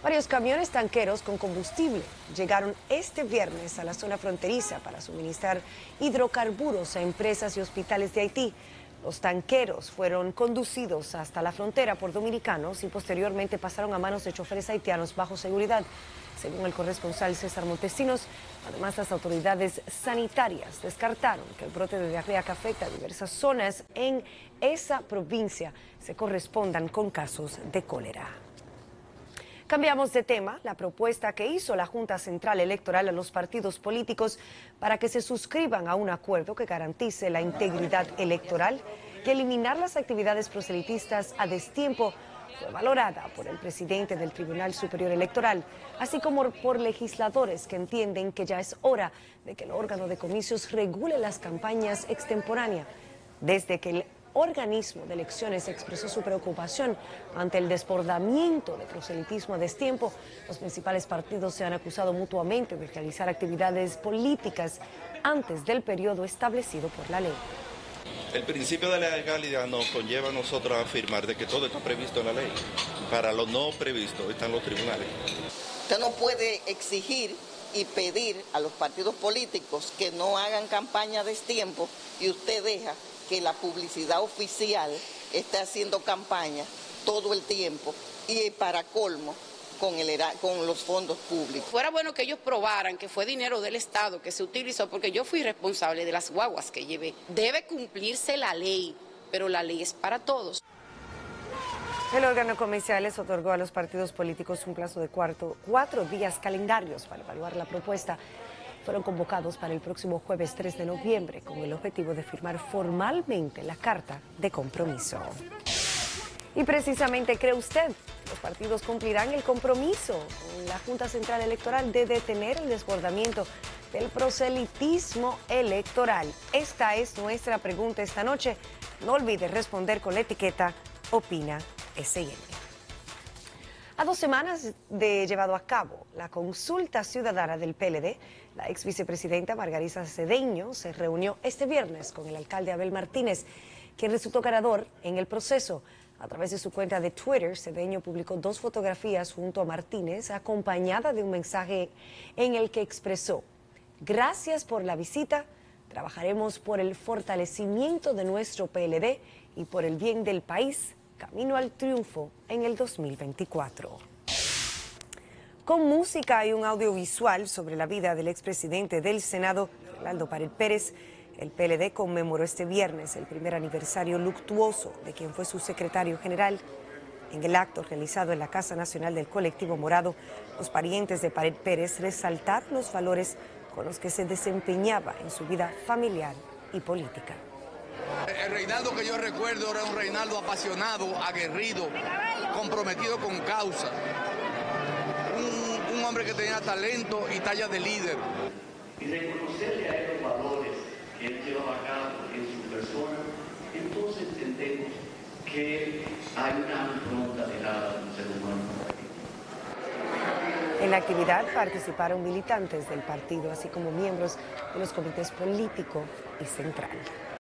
Varios camiones tanqueros con combustible llegaron este viernes a la zona fronteriza para suministrar hidrocarburos a empresas y hospitales de Haití. Los tanqueros fueron conducidos hasta la frontera por dominicanos y posteriormente pasaron a manos de choferes haitianos bajo seguridad. Según el corresponsal César Montesinos, además las autoridades sanitarias descartaron que el brote de diarrea que afecta a diversas zonas en esa provincia se correspondan con casos de cólera. Cambiamos de tema. La propuesta que hizo la Junta Central Electoral a los partidos políticos para que se suscriban a un acuerdo que garantice la integridad electoral y eliminar las actividades proselitistas a destiempo fue valorada por el presidente del Tribunal Superior Electoral, así como por legisladores que entienden que ya es hora de que el órgano de comicios regule las campañas extemporáneas. Desde que el organismo de elecciones expresó su preocupación ante el desbordamiento de proselitismo a destiempo, los principales partidos se han acusado mutuamente de realizar actividades políticas antes del periodo establecido por la ley. El principio de la legalidad nos conlleva a nosotros a afirmar de que todo está previsto en la ley. Para lo no previsto están los tribunales. Usted no puede exigir y pedir a los partidos políticos que no hagan campaña a destiempo y usted deja que la publicidad oficial esté haciendo campaña todo el tiempo y para colmo con los fondos públicos. Fuera bueno que ellos probaran que fue dinero del Estado que se utilizó, porque yo fui responsable de las guaguas que llevé. Debe cumplirse la ley, pero la ley es para todos. El órgano comercial les otorgó a los partidos políticos un plazo de 4 días calendarios para evaluar la propuesta. Fueron convocados para el próximo jueves 3 de noviembre con el objetivo de firmar formalmente la carta de compromiso. Y precisamente, ¿cree usted que los partidos cumplirán el compromiso con la Junta Central Electoral de detener el desbordamiento del proselitismo electoral? Esta es nuestra pregunta esta noche. No olvide responder con la etiqueta Opina SN. A 2 semanas de llevado a cabo la consulta ciudadana del PLD, la ex vicepresidenta Margarita Cedeño se reunió este viernes con el alcalde Abel Martínez, quien resultó ganador en el proceso. A través de su cuenta de Twitter, Cedeño publicó 2 fotografías junto a Martínez, acompañada de un mensaje en el que expresó: gracias por la visita, trabajaremos por el fortalecimiento de nuestro PLD y por el bien del país, camino al triunfo en el 2024. Con música y un audiovisual sobre la vida del expresidente del Senado, Fernando Pared Pérez, el PLD conmemoró este viernes el primer aniversario luctuoso de quien fue su secretario general. En el acto realizado en la Casa Nacional del Colectivo Morado, los parientes de Pared Pérez resaltaron los valores con los que se desempeñaba en su vida familiar y política. El Reinaldo que yo recuerdo era un Reinaldo apasionado, aguerrido, comprometido con causa. Un hombre que tenía talento y talla de líder. Y reconocerle a él los valores que él llevaba a cabo en su persona, entonces entendemos que hay una impronta de cada ser humano. En la actividad participaron militantes del partido, así como miembros de los comités político y central.